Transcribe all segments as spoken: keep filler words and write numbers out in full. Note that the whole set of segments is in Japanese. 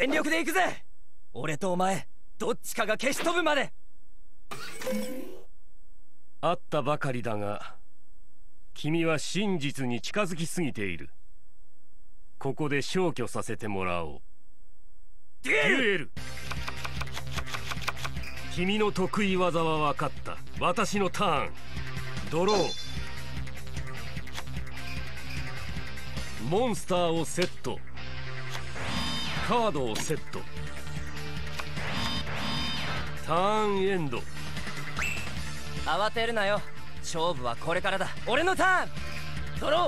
全力で行くぜ。俺とお前どっちかが消し飛ぶまで。 あったばかりだが、君は真実に近づきすぎている。ここで消去させてもらおう。 デュエル！ デュエル！君の得意技は分かった。私のターン。ドロー。モンスターをセット。カードをセット。ターンエンド。 慌てるなよ。勝負はこれからだ。俺のターン。ドロー。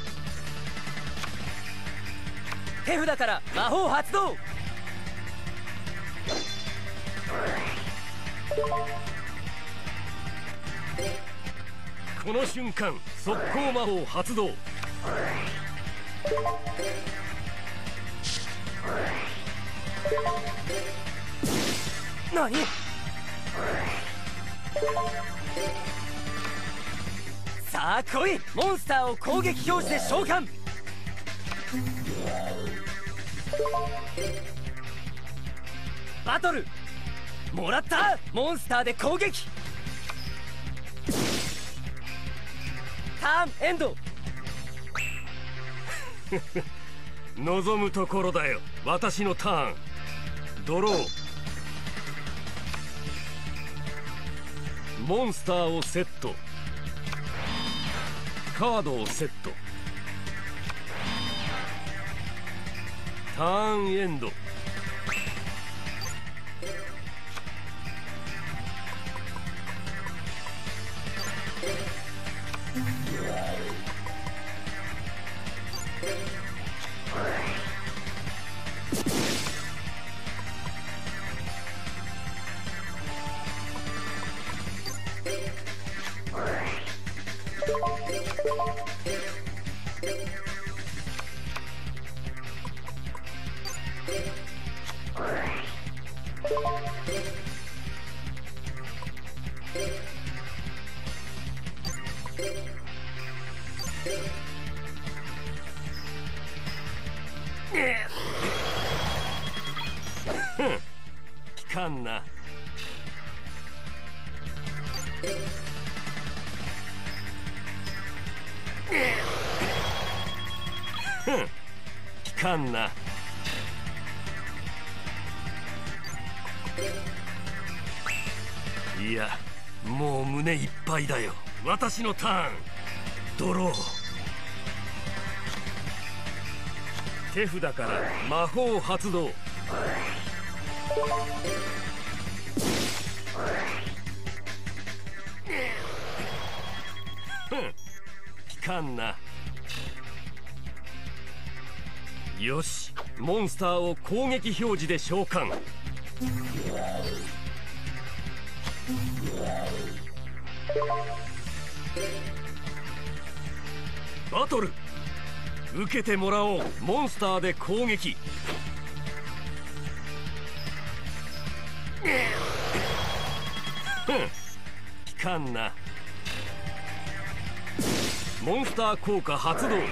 手札から魔法発動。 この瞬間速攻魔法発動。 何？さあ来い。モンスターを攻撃表示で召喚。バトル。もらった。モンスターで攻撃。ターンエンド。 望むところだよ。私のターン。ドロー。モンスターをセット。カードをセット。ターンエンド。効かんな。効かんな。いや、もう胸いっぱいだよ。私のターン。ドロー。手札から魔法発動。効かんな。よし、モンスターを攻撃表示で召喚。バトル。受けてもらおう。モンスターで攻撃。効かんな。モンスター効果発動。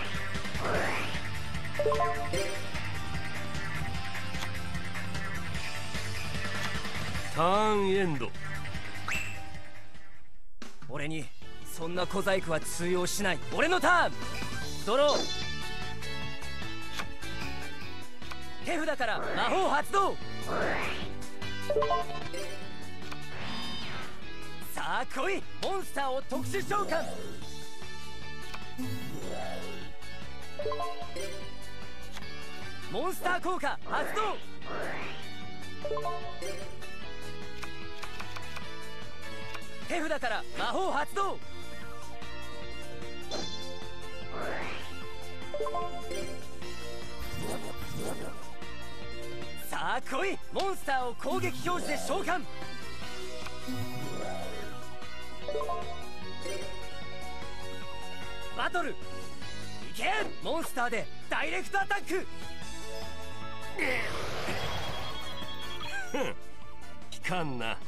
ターンエンド。 俺にそんな小細工は通用しない。俺のターン。ドロー。手札から魔法発動。さあ来い。モンスターを特殊召喚。モンスター効果発動。手札から魔法発動。さあ来い。モンスターを攻撃表示で召喚。バトル。いけ。モンスターでダイレクトアタック。 効かんな。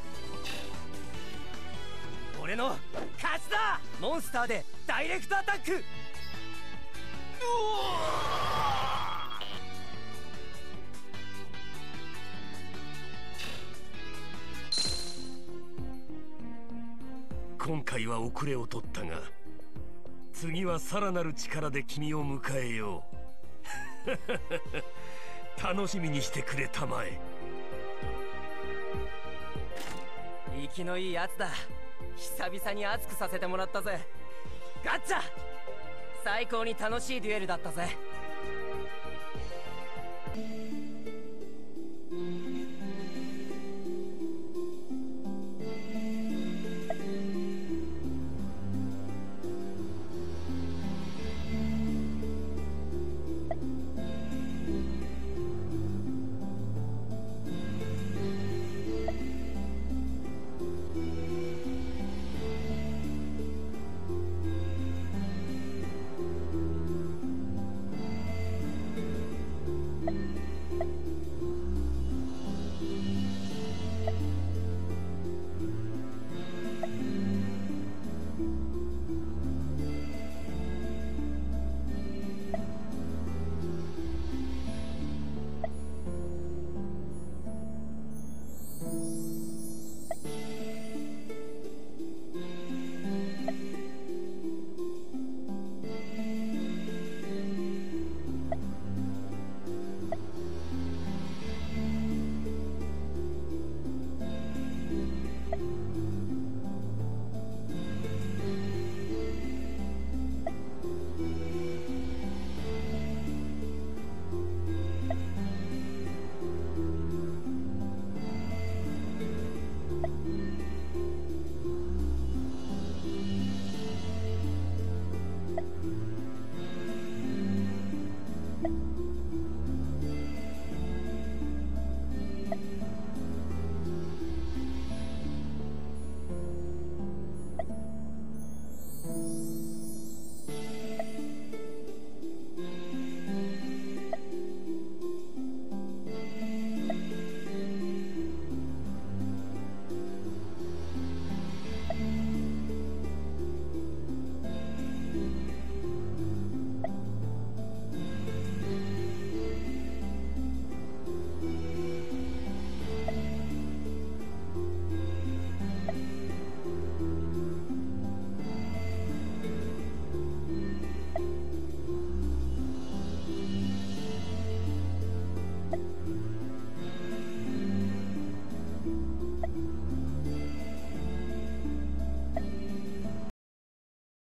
俺の勝ちだ。モンスターでダイレクトアタック。うお今回は遅れを取ったが、次はさらなる力で君を迎えよう楽しみにしてくれたまえ。 生きのいいやつだ。久々に熱くさせてもらったぜ。ガッチャ。最高に楽しいデュエルだったぜ。